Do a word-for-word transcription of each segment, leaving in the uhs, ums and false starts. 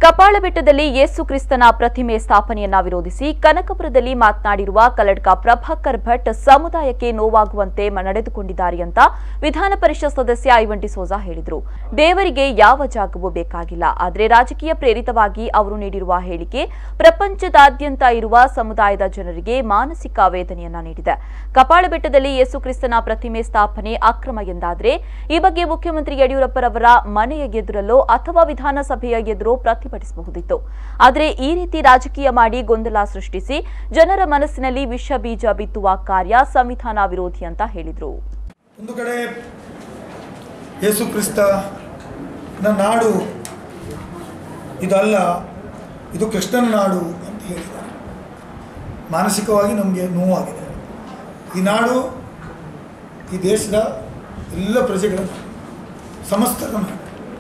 ಕಪಾಳಬೆಟ್ಟದಲ್ಲಿ ಯೇಸು ಕ್ರಿಸ್ತನ ಪ್ರತಿಮೆ ಸ್ಥಾಪನೆಯನ್ನ ವಿರೋಧಿಸಿ ಕನಕಪುರದಲ್ಲಿ ಮಾತನಾಡಿರುವ ಕಲ್ಲಡ್ಕ ಪ್ರಭಾಕರ್ ಭಟ್ ಸಮುದಾಯಕ್ಕೆ ನೋವಾಗುವಂತೆ ನಡೆದುಕೊಂಡಿದ್ದಾರೆ ಅಂತ ವಿಧಾನ ಪರಿಷತ್ ಸದಸ್ಯ ಐವನ್ ಡಿಸೋಜಾ ಹೇಳಿದರು. ದೇವರಿಗೆ ಯಾವ ಜಾಗವೂ ಬೇಕಾಗಿಲ್ಲ, ಆದರೆ ರಾಜಕೀಯ ಪ್ರೇರಿತವಾಗಿ ಅವರು ನೀಡಿರುವ ಹೇಳಿಕೆ ಪ್ರಪಂಚದಾದ್ಯಂತ ಇರುವ ಸಮುದಾಯದ ಜನರಿಗೆ ಮಾನಸಿಕ ವೇದನೆಯನ್ನ ನೀಡಿದೆ. ಕಪಾಳಬೆಟ್ಟದಲ್ಲಿ ಯೇಸು ಕ್ರಿಸ್ತನ ಪ್ರತಿಮೆ ಸ್ಥಾಪನೆ ಅಕ್ರಮ ಎಂದಾದರೆ ಈ ಬಗ್ಗೆ ಮುಖ್ಯಮಂತ್ರಿ ಯಡಿಯೂರಪ್ಪರವರ ಮನೆಯ ಎದುರಲ್ಲೋ ಅಥವಾ ವಿಧಾನಸಭೆಯ ಎದುರೋ ಪ್ರತಿಭಟಿಸಬಹುದಿತ್ತು. ಆದರೆ ಈ ರೀತಿ ರಾಜಕೀಯ ಮಾಡಿ ಗೊಂದಲ ಸೃಷ್ಟಿಸಿ ಜನರ ಮನಸ್ಸಿನಲ್ಲಿ ವಿಷ ಬೀಜ ಬಿತ್ತುವ ಕಾರ್ಯ ಸಂವಿಧಾನ ವಿರೋಧಿ ಅಂತ ಹೇಳಿದರು. ಒಂದು ಕಡೆ ಯೇಸು ಕ್ರಿಸ್ತನ ನಾಡು ಇದಲ್ಲ, ಇದು ಕೃಷ್ಣನ ನಾಡು ಅಂತ ಹೇಳಿದ್ದಾರೆ. ಮಾನಸಿಕವಾಗಿ ನಮಗೆ ನೋವಾಗಿದೆ. ಈ ನಾಡು ಈ ದೇಶದ ಎಲ್ಲ ಪ್ರಜೆಗಳ ಸಮಸ್ತರ ನಾಡು.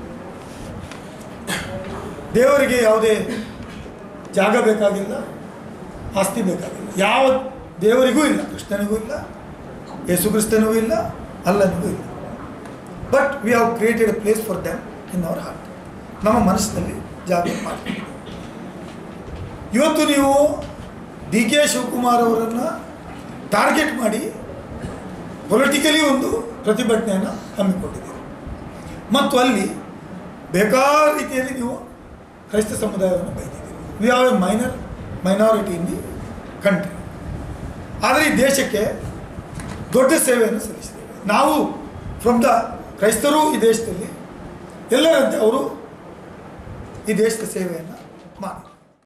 ದೇವರಿಗೆ ಯಾವುದೇ ಜಾಗ ಬೇಕಾಗಿಲ್ಲ, ಆಸ್ತಿ ಬೇಕಾಗಿಲ್ಲ. ಯಾವ ದೇವರಿಗೂ ಇಲ್ಲ, ಕೃಷ್ಣನಿಗೂ ಇಲ್ಲ, ಯೇಸು ಕ್ರಿಸ್ತನಿಗೂ ಇಲ್ಲ, ಅಲ್ಲನಿಗೂ ಇಲ್ಲ. But we have created a place for them in our heart. ನಮ್ಮ ಮನಸ್ಸಿನಲ್ಲಿ ಜಾಗ ಮಾಡಿ. ಇವತ್ತು ನೀವು ಡಿ ಕೆ ಶಿವಕುಮಾರ್ ಅವರನ್ನು ಟಾರ್ಗೆಟ್ ಮಾಡಿ ಪೊಲಿಟಿಕಲಿ ಒಂದು ಪ್ರತಿಭಟನೆಯನ್ನು ಹಮ್ಮಿಕೊಂಡಿದ್ದೀರಿ ಮತ್ತು ಅಲ್ಲಿ ಬೇಕಾದ ರೀತಿಯಲ್ಲಿ ನೀವು ಕ್ರೈಸ್ತ ಸಮುದಾಯವನ್ನು ಬೈದಿದ್ದೀರಿ. We have a minor minority in the country. ಆದರೆ ಈ ದೇಶಕ್ಕೆ ದೊಡ್ಡ ಸೇವೆಯನ್ನು ಸಲ್ಲಿಸಿದ್ದೇವೆ ನಾವು. ಫ್ರಮ್ ದ ಕ್ರೈಸ್ತರು ಈ ದೇಶದಲ್ಲಿ ಎಲ್ಲರಂತೆ ಅವರು ಈ ದೇಶದ ಸೇವೆಯನ್ನು ಮಾಡಿ